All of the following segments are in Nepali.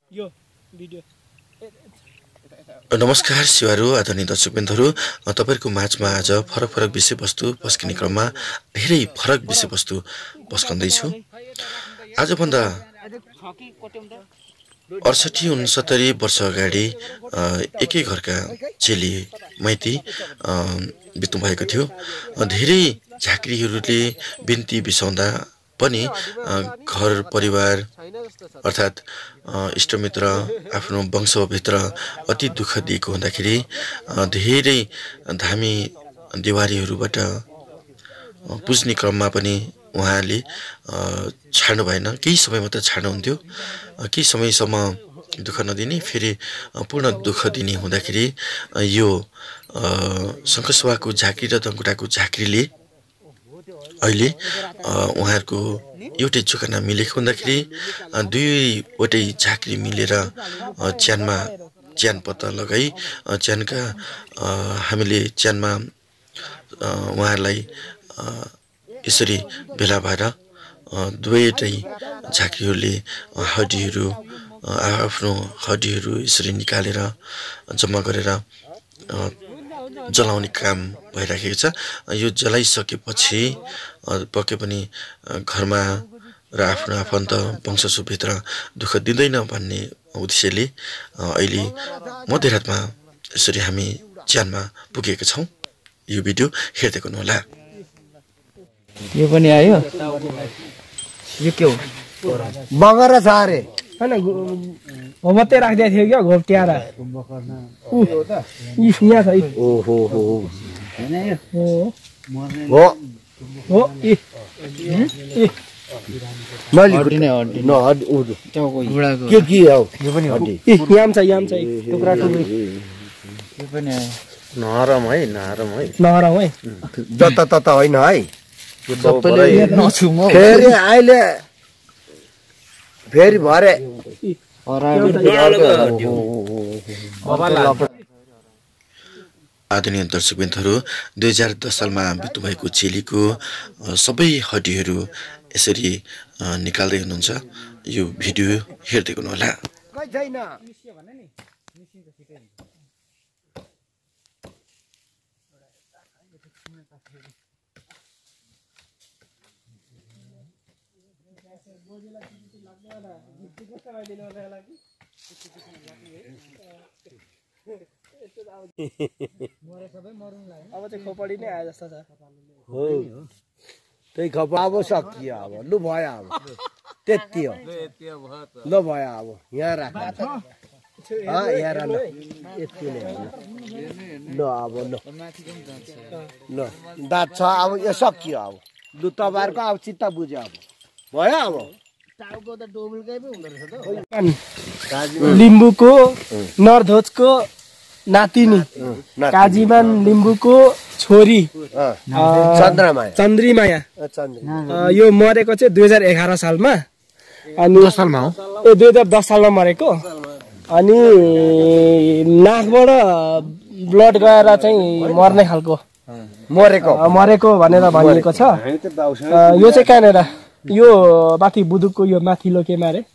यो भिडियो नमस्कार शिवारू आदरणीय दर्शकबिन्दुहरू तपाईहरुको माझमा आज फरक विषयवस्तु पस्किने क्रममा धेरै फरक विषयवस्तु पस्कन्दै छु। आजभन्दा 68-69 वर्ष अगाडि एकै घरका चेली मैती बित्नु भएको थियो। धेरै झाँक्रीहरूले बिन्ती बिसाउँदा पनि घर परिवार अर्थात इष्टमित्र आफ्नो वंशभित्र अति दुःख दिएको हुँदाखेरि धेरै धामी देवारीहरूबाट पुज्ने क्रममा पनि उहाँले छाड्नु भएन। केही समय मात्र छाड्नुहुन्थ्यो, केही समयसम्म दुःख नदिने फेरि पूर्ण दुःख दिने हुँदाखेरि यो शङ्खसभाको झाँक्री र दङ्कुटाको झाँक्रीले अहिले उहाँहरुको एउटै चुकाना मिलेको हुँदाखेरि दुईवटै झाँक्री मिलेर च्यान पत्ता लगाई च्यानका हामीले च्यानमा उहाँहरुलाई यसरी भेला भएर दुवैटै झाँक्रीहरूले आफ्नो हड्डीहरू यसरी निकालेर जम्मा गरेर जलाउने काम भइराखेको छ। यो जलाइसकेपछि पक्कै पनि घरमा र आफ्नो आफन्त वंशजभित्र दुःख दिँदैन भन्ने उद्देश्यले अहिले मध्यरातमा यसरी हामी च्यानमा पुगेका छौं। यो भिडियो हेर्दै गर्नुहोला। यो पनि आयो। यो के हो? बगरा छ अरे हैन हो मात्रै राख्दै थियो क्या घोप्ट्याएर। यहाँ छ। ओहो हो हैन यो हो हो इ नली गुड्ने हड्डी न हड्डी उडु टाउको घुडाको के हो यो पनि हड्डी याम छ टुक्रा टुक्री। यो पनि नरम है नरम है जता तता होइन है यो सबैले नछुम। फेरि अहिले फेरि भरे आदरणीय दर्शकबिन्दुहरू 2010 सालमा बित्नु भएको चेलीको सबै हड्डीहरू यसरी निकाल्दै हुनुहुन्छ। यो भिडियो हेर्दै गर्नुहोला। अब चाहिँ खोपडी नै आए जस्तो छ। हो त्यही खप अब सकियो अब लु भयो अब त्यति हो ल भयो अब यहाँ राख यहाँ राख ल अब ल दाँत छ अब यो सकियो अब लु तपाईँहरूको अब चित्त बुझ्यो अब भयो अब लिम्बूको नरध्वजको नातिनी काजीमान लिम्बूको छोरी चन्द्रीमाया यो मरेको चाहिँ 2011 सालमा। अनि 2010 सालमा मरेको। अनि नाकबाट ब्लड गएर चाहिँ मर्ने खालको मरेको भनेर भनिएको छ। यो चाहिँ कहाँनिर यो माथि बुदुकको यो माथिल्लो केमा अरे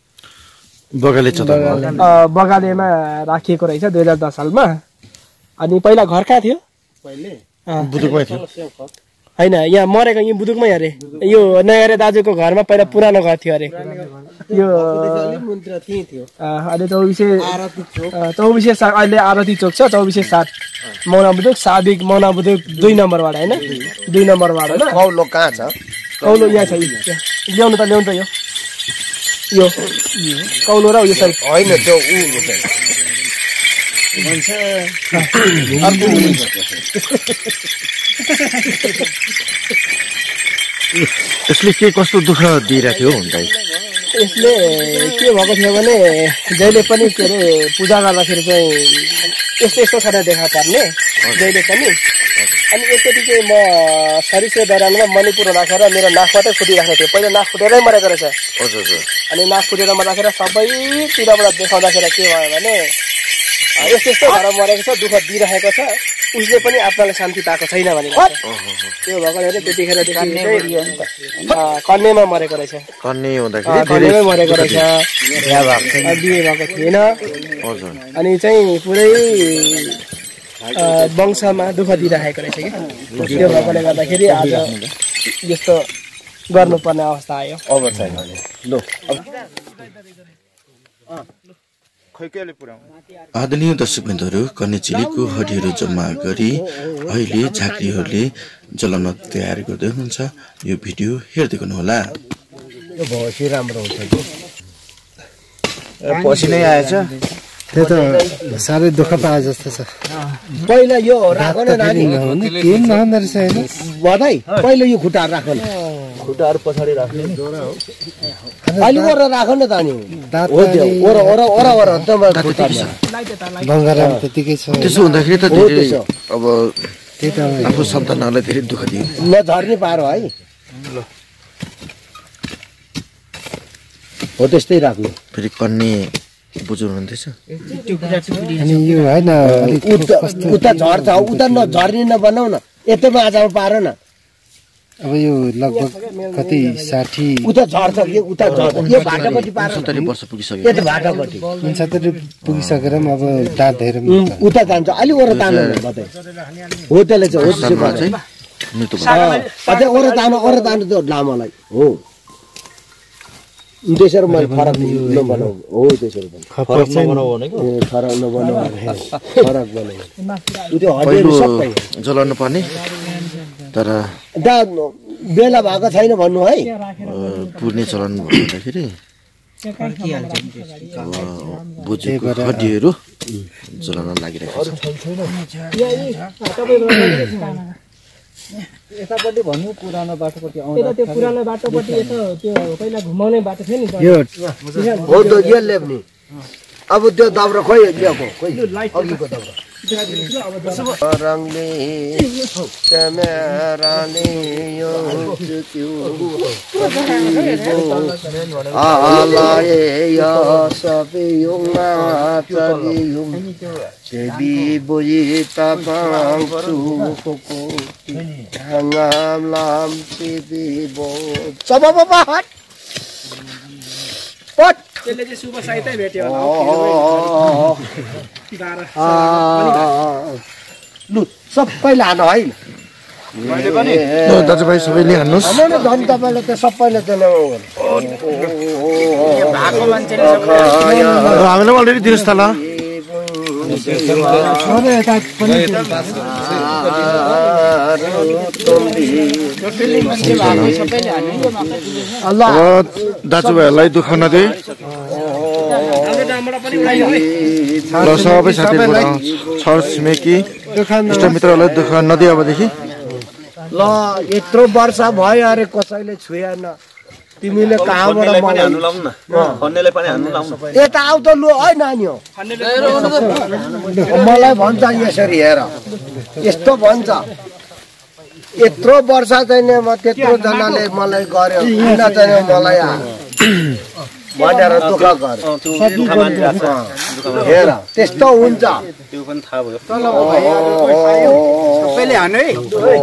बगालेमा राखिएको रहेछ 2010 सालमा। अनि पहिला घर कहाँ थियो? बुदुकमै थियो हैन, यहाँ मरेको यहाँ बुदुकमै अरे। यो नयारे दाजुको घरमा पहिला पुरानो घर थियो अरे। यो अहिले 24 अहिले आरती चोक छ 24/7 मौना बुदुक साबिक मौना बुदुक 2 नम्बरबाट हैन 2 नम्बरबाट हैन। कौलो कहाँ छ? कौलो यहाँ छ। ल्याउनु त यो कौलो र यो साइड होइन त्यो यसले के कस्तो दुःख दिइरहेको थियो भन्दा यसले के भएको थियो भने जहिले पनि के अरे पूजा गर्दाखेरि चाहिँ यस्तो खाना देखा पर्ने जहिले पनि। अनि एकचोटि चाहिँ म सरिसे दौरानमा मणिपुर राखेर मेरो नाकबाटै फुटिराखेको थियो। पहिला नाक फुटेरै मरेको रहेछ। अनि नाक फुटेर मर्दाखेरि सबैतिरबाट देखाउँदाखेरि के भयो भने यस्तो भएर मरेको छ, दुःख दिइरहेको छ। उसले पनि आत्मालाई शान्ति पाएको छैन भनेको छ। त्यो भएको हेरे त्यतिखेरदेखि कन्यामा मरेको रहेछ। कन्या हुँदाखेरि कन्यामै मरेको रहेछ, बिहे भएको थिएन। अनि चाहिँ पुरै वंशमा दुःख दिइराखेको रहेछ कि त्यो भएकोले गर्दाखेरि आज यस्तो गर्नुपर्ने अवस्था आयो। आदरणीय दर्शकबिन्दुहरू, कन्याचिलीको हड्डीहरू जम्मा गरी अहिले झाँक्रीहरूले जलाउन तयार गर्दै हुनुहुन्छ। यो भिडियो हेर्दै गर्नुहोला। यो भौसी राम्रो हुन्छ कि पसिनै आएछ। त्यो त साह्रै दुःख पाए जस्तो छ। पहिला यो राख न नानी, केही नहुँदो रहेछ होइन बधाई। पहिला यो खुट्टाहरू राख न, खुट्टाहरू पछाडि राख्ने अलि ओरा राख न त नि। बङ्गाराम त्यतिकै छ। त्यसो हुँदाखेरि त अब आफ्नो सन्तानहरूलाई धेरै दुःख दियो। नझर्ने पारो है। हो त्यस्तै राख्नु। फेरि कन्या बुझ्नु हुँदैछ। अनि यो होइन उता झर्छ, उता नझर्ने नबनाउ न, यतैमा आजमा पार न। अब यो लगभग कति 60 उता झर्छ कि उता झर्छ। यो भाटापट्टि पार 70 वर्ष पुगिसक्यो। यता भाटापट्टि 69 पुगिसकेर अब दाँतहरू उता जान्छ। अलि ओर तान्नु बताए हो, त्यसले चाहिँ अझै ओर तान्नु त्यो लामोलाई हो। त्यसरी मैले फरक नबनाऊ हो, त्यसरी फरक नबनाऊ भनेको फरक नबनाऊ, फरक बनाऊ। त्यो हड्डीहरू सबै जलाउनु पर्ने, तर बेला भएको छैन भन्नु है। पुर्ने चलन भन्दाखेरि बुझेको हड्डीहरू जलाउन लागिरहेको छ। यतापट्टि भन्नु पुरानो बाटोपट्टि आउँदा त्यो पुरानो बाटोपट्टि यसो त्यो पहिला घुमाउने बाटो थियो नि यो हो त यो लेब्ने। अब त्यो दाब्रो खोइ ल्याएको खोइ अघिको दाब्रो रङले क्यामेराले यो आलाए या सबै युङमा चलियुङ सेबी बुझी तापाङसु कोको हङाम लाम सेबी बो सब हट पट त्यसले चाहिँ शुभ साहित्य भेट्यो होला। लु सबैले हान है दाजुभाइ सबैले हान्नुहोस्। झन् तपाईँले त सबैले त हामीलाई अलरेडी दिनुहोस् त ल। दाजुभाइहरूलाई दुःख नदिए ल। सबै साथीहरू छर छिमेकी इष्टमित्रहरूलाई दुःख नदिए अबदेखि। ल यत्रो वर्ष भयो अरे कसैले छुएन। तिमीले कहाँबाट यता आउ त लु है नानी हो। मलाई भन्छ यसरी हेर, यस्तो भन्छ यत्रो वर्ष चाहिँ म त्यत्रो जनाले मलाई गर्यो किन चाहिँ मलाई भनेर दुःख गर्यो। हेर त्यस्तो हुन्छ। सबैले हान्नु है,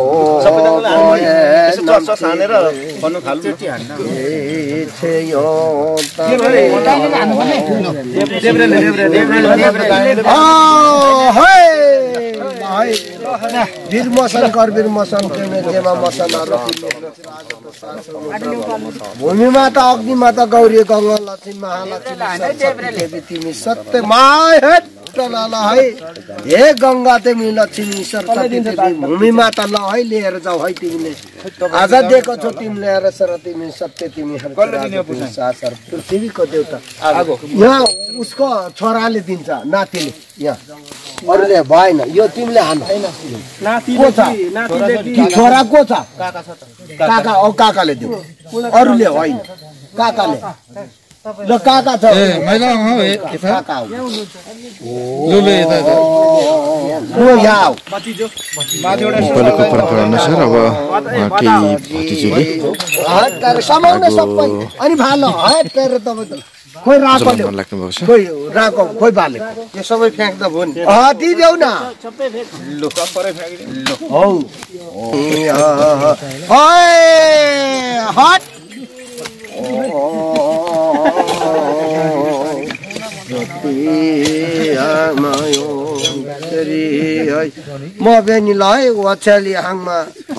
वीर मसन कर वीर मसन जेमा मसनहरू भूमिमा त अग्निमाता गौरी गङ्गा लक्ष्मी महालक्ष्मी तिमी सत्य माय है हे गङ्गा तिमी लक्ष्मी सरस्वती तिमी भूमिमा त ल है लिएर जाऊ है। तिमीले आज दिएको छौ तिमीले हेर सर तिमी सत्य तिमी पृथ्वीको देउता। यहाँ उसको छोराले दिन्छ नातिले, यहाँ अरूले भएन। यो तिमीले हान को छ छोरा को छ काका औ काकाले दियो, अरूले होइन काकाले। ल काका छ काका नेपालीको परम्परा अनुसार अब केही भतिजीले समाउन सबै अनि भालो हट गरेर तपाईँ खोइ राकोले मन लाग्नु भएको छ खोइ राको खोइ बाले यो सबै फ्याँक्दा भयो नि दिदेऊ न लु सबै फ्याँकिदिनु हौ हट म बेनीलाई ओछ्याली हाङमा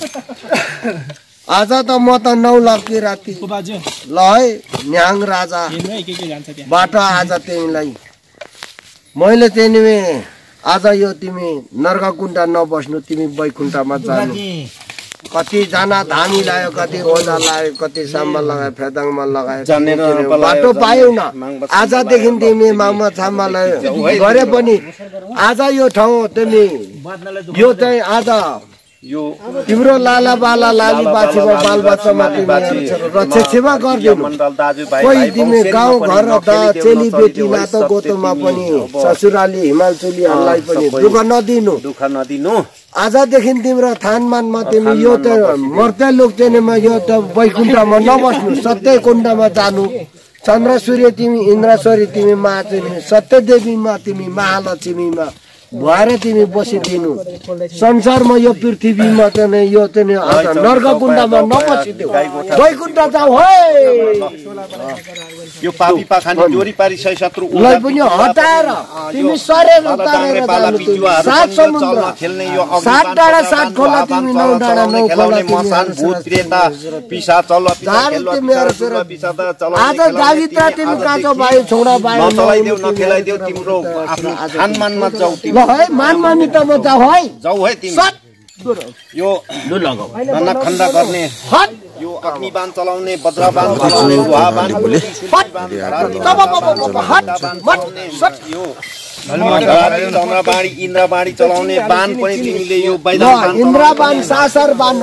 आज त म त 9 लाखकी राति ल है न्याङ राजा बाटो आज तिमीलाई मैले तिमी आज यो तिमी नर्ककुण्डा नबस्नु तिमी बैकुण्ठमा जानु कतिजना धामी लाग्यो कति ओजा लाग्यो कति साम्बा लगायो फेदाङमा लगायो बाटो पायौ न आजदेखि तिमी मामा छाम्बालाई गरे पनि आज यो ठाउँ तिमी यो चाहिँ आज यो तिम्रो लाला बाला लाली बाछीमा बाल बच्चामा तिमी रक्षा सेवा गरिदिनु कोही तिमी गाउँ घर त चेली बेटी नातो गोतोमा पनि ससुराली हिमालचुलीहरूलाई पनि दुःख नदिनु आजदेखि तिम्रो थानमानमा तिमी यो त मर्ते लोकचेनेमा यो त वैकुण्ठमा नबस्नु सत्य कुण्डमा जानु चन्द्र सूर्य तिमी इन्द्रश्वरी तिमी महाचुनी सत्यदेवीमा तिमी महालक्ष्मीमा भएर तिमी बसिदिनु संसारमा यो पृथ्वीमा चाहिँ यो चाहिँ नर्ककुण्डमा नबसिदेऊ वैकुण्ठ जाऊ है यो पापी पाखानी जोरी पारी सय शत्रु उलाई पनि हटाएर तिमी सरेर उतारेर सात समुद्र खेल्ने यो 7 डाँडा 7 खोला तिमी 9 डाँडा 9 खोला मसान भूत प्रेता पिशाच आज जागित्रा तिमी काचो भाइ छोडा भाइ नचलाइदेऊ नखेलाइदेऊ तिम्रो आफ्नो खानमानमा जाऊ तिमी है मानमान्यतामा जाऊ है तिमी यो खण्ड गर्ने यो अग्निबाण चलाउने वज्रबाण चलाउने गुहाबाण चन्द्रबाणी इन्द्रबाणी चलाउने बाण पनि तिमीले यो इन्द्रबाण सासर बाण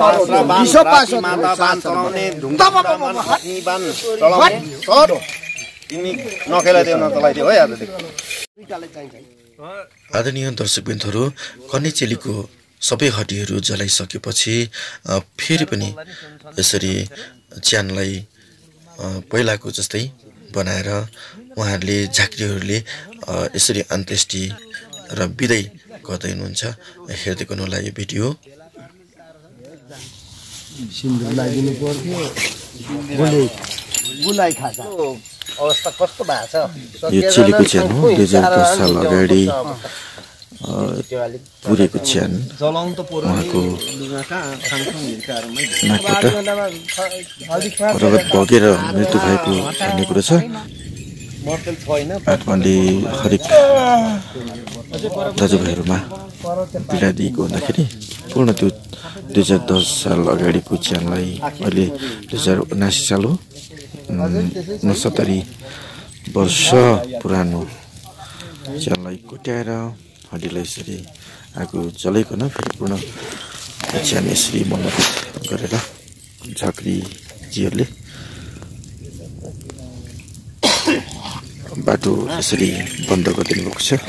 चलाउने अग्निबाण चलाउने तिमी नखेलाइदेऊ नचलाइदेऊ है आजदेखि आदरणीय दर्शकबिन्दुहरू कन्या चेलीको सबै हड्डीहरू जलाइसकेपछि फेरि पनि यसरी च्यानलाई पहिलाको जस्तै बनाएर उहाँहरूले झाँक्रीहरूले यसरी अन्त्येष्टि र बिदाई गर्दै हुनुहुन्छ हेर्दै गर्नु होला यो भिडियो अवस्था कस्तो भएको छ यो चेलीको च्यान हो 2010 साल अगाडि पुरेको च्यान उहाँको नाकबाट रगत बगेर मृत्यु भएको भन्ने कुरो छ काठमाडौँ हरेक दाजुभाइहरूमा पीडा दिएको हुँदाखेरि पूर्ण त्यो 2010 साल अगाडिको च्यानलाई अहिले 2079 साल हो 69 वर्ष पुरानो च्यानलाई कोट्याएर हड्डीलाई यसरी आगो जलाइकन फेरि पूर्ण च्यान यसरी मर्मत गरेर झाँक्रीजीहरूले बाटो यसरी बन्द गरिदिनु भएको छ।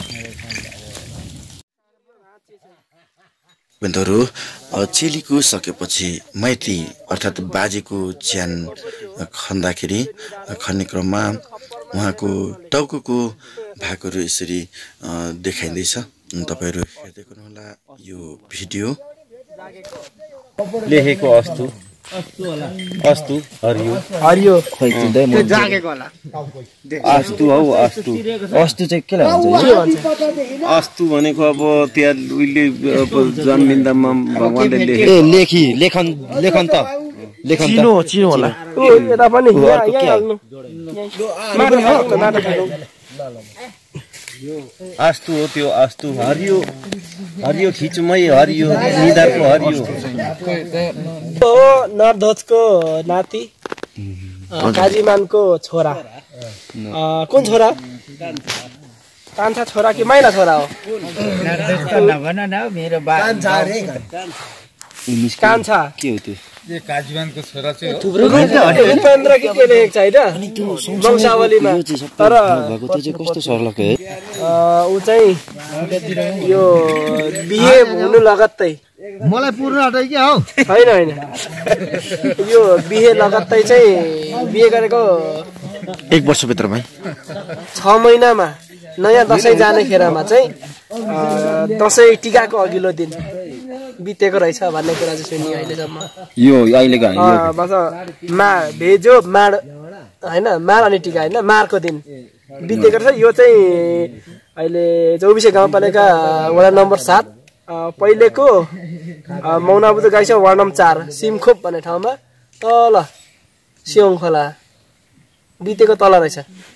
बन्धुहरू चेलीको सकेपछि माइती अर्थात् बाजेको च्यान खन्दाखेरि खन्ने क्रममा उहाँको टाउको भागहरू यसरी देखाइँदैछ। तपाईहरु हेर्दै गर्नुहोला यो भिडियो। लेखेको अस्तु अस्तु हरियो खोइ त्यो जागेको होला अस्तु हौ अस्तु अस्तु चाहिँ के भन्छ अस्तु भनेको अब त्यहाँ उहिले जन्मिन्दामा भगवानले लेखन त चिनो होला ओ यता पनि अस्तु हो त्यो अस्तु हरियो खिचमै हरियो निधारको हरियो हो नरध्वजको नाति काजीमानको छोरा कुन छोरा कान्छा छोरा कि माइला छोरा हो नभन न मेरो बा कान्छा के हो त्यो काजीमानको छोरा चाहिँ उपेन्द्र कि के लेखेको छ हैन वंशावलीमा तर कस्तो सर्लक है उ चाहिँ यो बिहे हुनु लगत्तै मलाई पूर्ण हटाइ के हौ हैन यो बिहे लगत्तै चाहिँ बिहे गरेको 1 वर्षभित्रमै 6 महिनामा नयाँ दसैँ जाने खेरमा चाहिँ दसैँ टिकाको अघिल्लो दिन बितेको रहेछ भन्ने कुरा चाहिँ सुनि अहिलेसम्म यो अहिलेको बस भेजो माड होइन माड अनि टिका होइन मारको दिन बितेको रहेछ यो चाहिँ अहिले चौबिसे गाउँपालिका वडा नम्बर 7 पहिलेको मौनाबुद्ध गाइस वार्ड नम्बर 4 सिमखोप भन्ने ठाउँमा तल सियोङ खोला बितेको तल रहेछ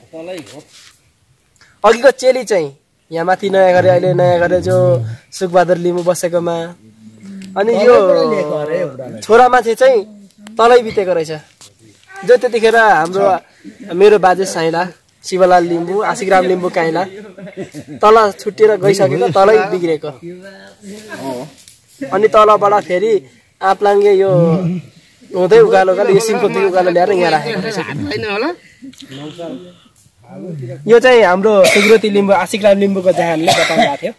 अघिको चेली चाहिँ यहाँ माथि नयाँ गरे अहिले नयाँ गरे जो सुखबहादुर लिम्बू बसेकोमा अनि यो छोरा मान्छे चाहिँ तलै बितेको रहेछ जो त्यतिखेर हाम्रो मेरो बाजे साइला शिवलाल लिम्बू आशिकराम लिम्बू काइला तल छुट्टिएर गइसकेको तलै बिग्रेको अनि तलबाट फेरि आप्लाङ्गे यो हुँदै उकालो यो सिमकोदेखि उकालो ल्याएर यहाँ राखेको रहेछ यो चाहिँ हाम्रो सुग्रोती लिम्बू आशिकराम लिम्बूको जहानले बताउनु भएको थियो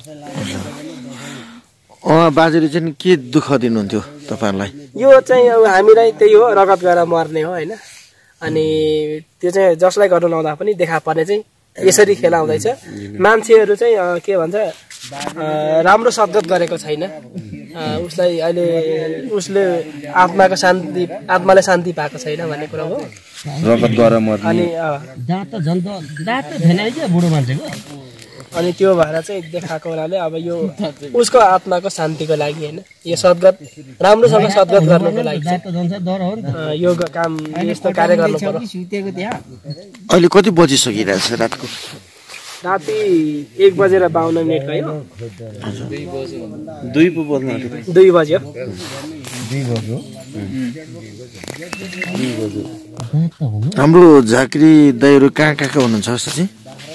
बाजेले चाहिँ के दुःख दिनुहुन्थ्यो तपाईहरुलाई यो चाहिँ अब हामीलाई त्यही हो रगत गरेर मर्ने हो हैन अनि त्यो चाहिँ जसलाई गर्नु लाउँदा पनि देखा पर्ने चाहिँ यसरी खेलाउँदैछ मान्छेहरू चाहिँ के भन्छ राम्रो सद्गत गरेको छैन उसलाई अहिले उसले आत्माले शान्ति पाएको छैन भन्ने कुरा हो रगत गरेर मर्ने अनि दाँत छैन के बुढो मान्छेको अनि त्यो भएर चाहिँ देखाएको हुनाले अब यो उसको आत्माको शान्तिको लागि हैन यो सद्गत राम्रोसँग सद्गत गर्नको लागि यो काम यस्तो कार्य गर्नु पर्यो अहिले कति बजिसकिरहेछ रातको राति 1:52 भयो 2 पो बज्न 2 बज्यो हाम्रो झाँक्री दाइहरु कहाँ हुनुहुन्छ चाहिँ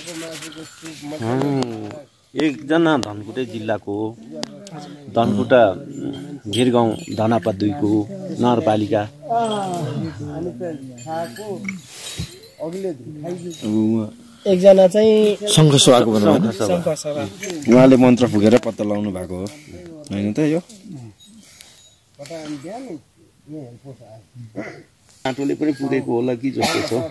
एकजना धनकुटा जिल्लाको धनकुटा घिरगाउँ धनापा 2 को नगरपालिका एकजना चाहिँ शङ्खसभाको भन्नुभयो उहाँले मन्त्र फुकेर पत्ता लाउनु भएको हो हैन त यो माटोले पनि पुरेको होला कि जस्तो छ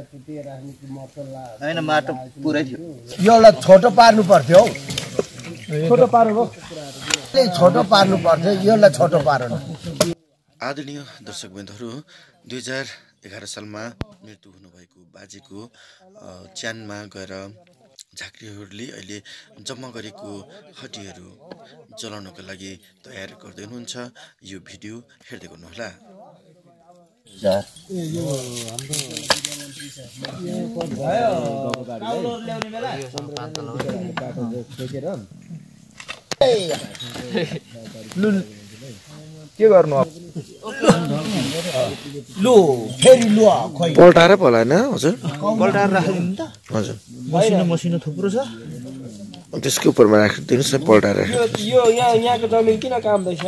हैन माटो पुरै थियो योलाई छोटो पार्नु पर्थ्यो हौ छोटो पार्नु हो छोटो पार्नु पर्थ्यो योलाई छोटो पार्नु आदरणीय दर्शकवृन्दहरु 2011 सालमा मृत्यु हुनुभएको बाजेको च्यानमा गएर झाँक्रीहरूले अहिले जम्मा गरेको हड्डीहरू जलाउनको लागि तयार गर्दै हुनुहुन्छ यो भिडियो हेर्दै गर्नुहोला के गर्नु लु फेरि लु खोइ पल्टाएर पलाएन हजुर पल्टाएर राख्दिनु त हजुर मसिनो थुप्रो छ त्यसको उपरमा राखिदिनुस् न पल्टाएर यो यहाँको जमिन किन काम्दैछ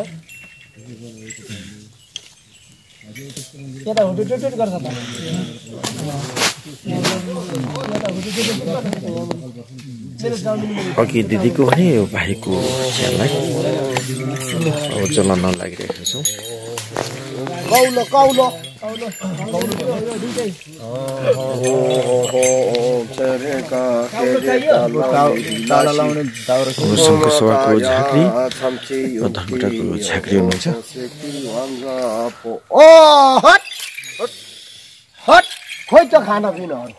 यता हुटु टुट गर्छ त अघि दिदीको भने भाइको च्यानलाई अब जलाउन लागिरहेको छौँ कौलो शङ्खसभाको झाँक्री धनकुटाको झाँक्री हुनुहुन्छ ओ हट हट खोइ त खाना पिनाहरू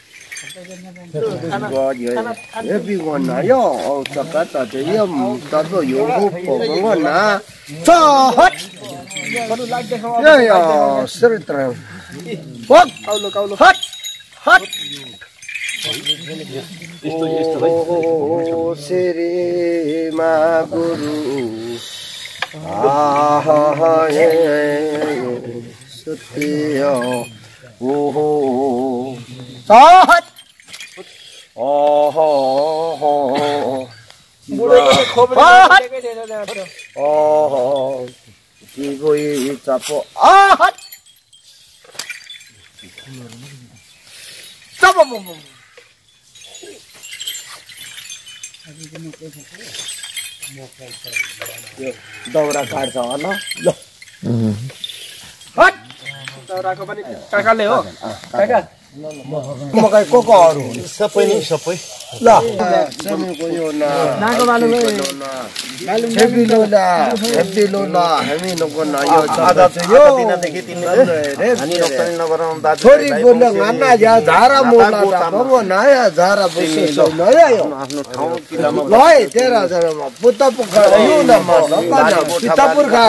दौरा काट्छ होला दाउराको पनि काकाले हो काका मकै को अरू सबै नै सबै ल समीको यो न नाको बालु हेबिलो न हामी नको न यो आधा यो दिनदेखि तिमीले हामी डक्टरी नगराउँ दाजु छोरी बोल्न गाना या झारा मोला भगो नया झारा बसेछ नया यो आफ्नो ठाउँ किलामा लय 13000 मा पुत्ता पुखा यो न म सीतापुर खा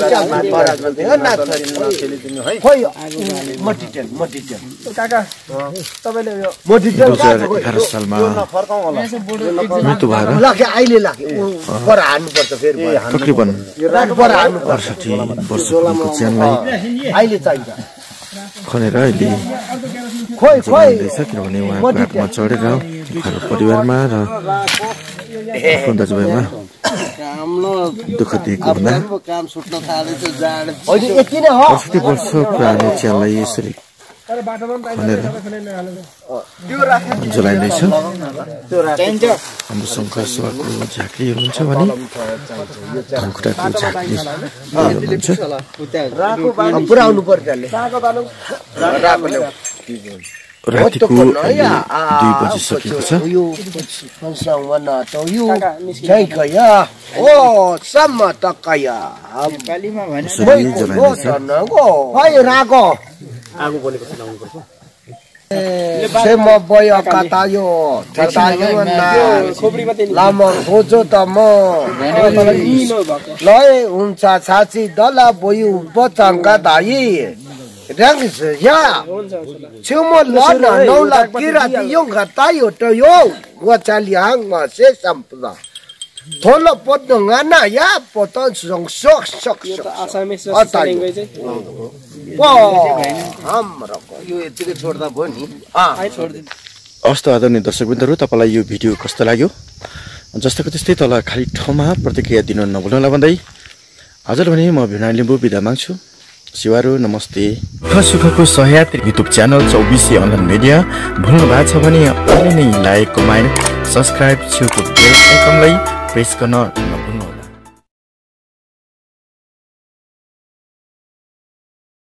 खोइ मटिटेल काका तपाईले यो मटिटेल 2011 सालमा मृत्यु भएर लाखे अहिले लाखे पर हान्नु पर्छ फेरि तकरिबन पर हान्नु पर्छ 68 वर्षको च्यानलाई अहिले चाहिन्छ खनेर अहिले खोइ किनभने उहाँको हातमा चढेर उहाँको परिवारमा र आफ्नो दाजुभाइमा दुःख दिएको हुँदा काम सुट्न थालेछ जाड अहिले यति नै हो 68 वर्ष पुरानो च्यानलाई यसरी खनेर जलाइँदैछ हाम्रो शङ्कर सेवाको झाँक्री हुनुहुन्छ भने धनकुटाको झाँक्री हुनुहुन्छ पुऱ्याउनु पर्छ रातिको 2 बजिसकेको छ हुन्छ छाची दला बोयु बचङ्का धाई Rangis ya, cuma lana nola kira tiung katayo to yo, gua cali hang masih sampla. Thola pot ngana ya, poton sok. Wah, hamra ko. Yo itu छोड्दा भयो नि. अवस्था आदरणीय दर्शकवृन्दहरु तपाईलाई यो भिडियो कस्तो लाग्यो जस्तोको त्यस्तै तल खाली ठाउँमा प्रतिक्रिया दिन नभुल्नुहोला भन्दै हजुर भने म भिना लिम्बू बिदा माग्छु शिवारु नमस्ते सुखको सहयात्री युट्युब च्यानल 24 अनलाइन मिडिया भुल्नु भएको छ भने अहिले नै लाइक कमेन्ट सब्स्क्राइब छेउको बेल आइकनलाई प्रेस गर्न